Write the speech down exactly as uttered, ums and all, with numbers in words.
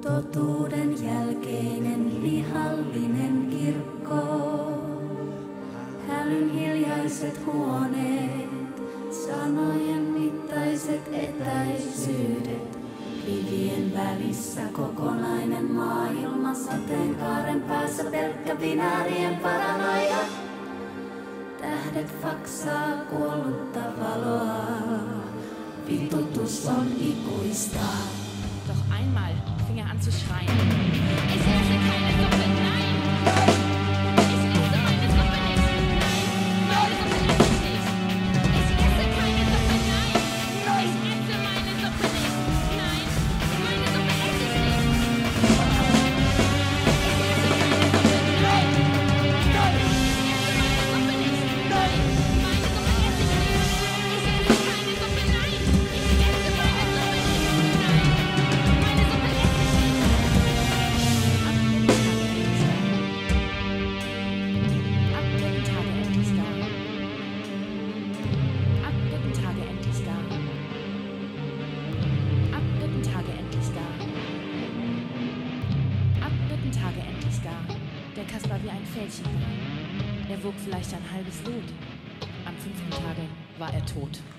totuuden jälkeinen lihallinen kirkko. Hälyn hiljaiset huoneet, sanojen mittaiset etäisyydet. Rivien välissä kokonainen maailma, sateenkaaren päässä pelkkä binäärien paranoia. Tähdet faksaa kuollutta valoa, vitutus on ikuista. Doch einmal fing er an zu schreien. Ich esse keine Suppe, nein! Ich esse meine Suppe nicht, nein! Meine Suppe esse ich nicht! Ich esse keine Suppe, nein! Ich esse meine Suppe nicht, nein! Meine Suppe esse ich nicht! Ich esse keine Suppe, nein! Ich esse meine Suppe nicht, nein! Meine Suppe esse ich nicht! Ich esse keine Suppe, nein! Ich esse meine Suppe nicht, nein! Meine Suppe esse ich nicht! Ab dritten Tage endlich da. Ab dritten Tage endlich da. Ab dritten Tage endlich da. Ab dritten Tage endlich da. Der Kaspar wie ein Fädchen war. Er wog vielleicht ein halbes Lot. Am fünften Tage war er tot.